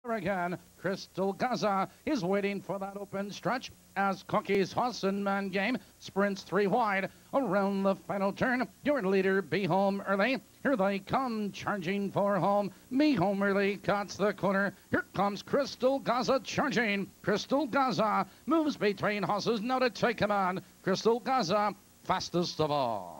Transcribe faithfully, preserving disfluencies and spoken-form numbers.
Again, Crystal Gaza is waiting for that open stretch as Cookie's Horse and Man game sprints three wide around the final turn. Your leader, Be Home Early. Here they come, charging for home. Be Home Early cuts the corner. Here comes Crystal Gaza charging. Crystal Gaza moves between horses now to take command. Crystal Gaza, fastest of all.